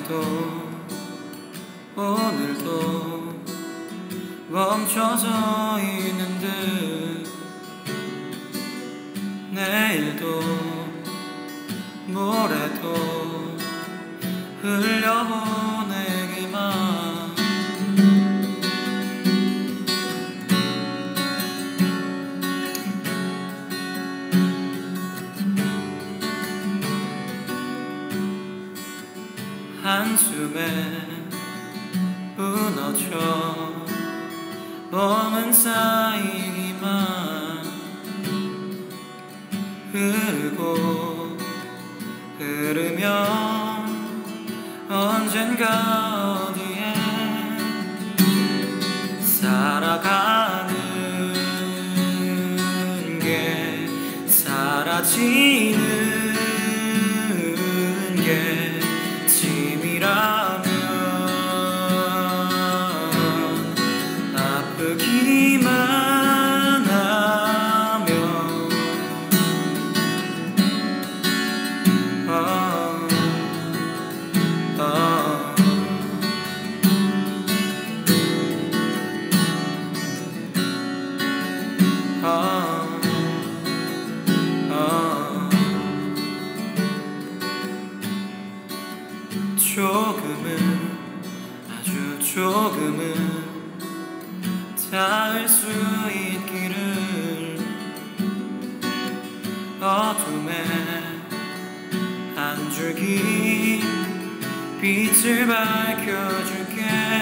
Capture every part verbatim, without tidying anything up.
어제도 오늘도 멈춰서 있는 듯 내일도 모레도 흘려보내기만 한숨에 무너져 몸은 쌓이기만 흐르고 흐르면 언젠가 어디에 살아가는 게 사라지는 게 짐이라면 아프기만 하면 어, 어, 어, 어. 조금은 아주 조금은 닿을 수 있기를 어둠에 한 줄기 빛을 밝혀줄게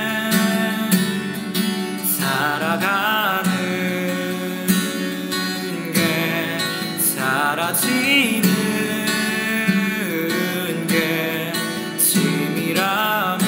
살아가는 게 사라지는 게 짐이라면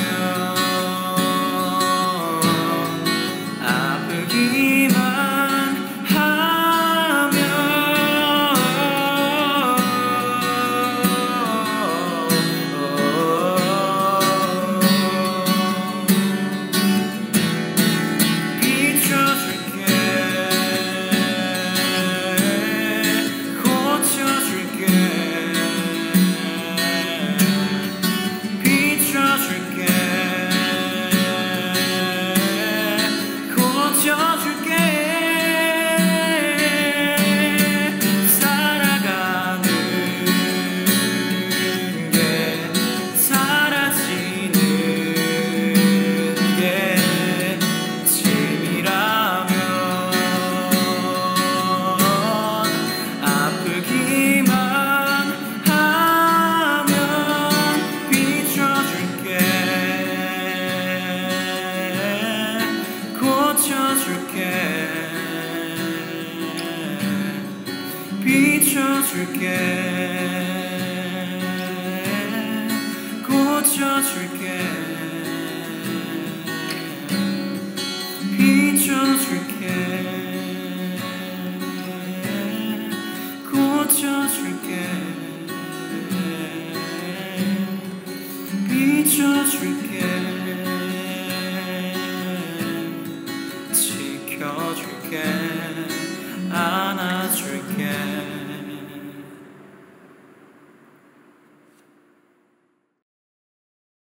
비춰줄게 고쳐줄게 비춰줄게 고쳐줄게 비춰줄게 지켜줄게 안아줄게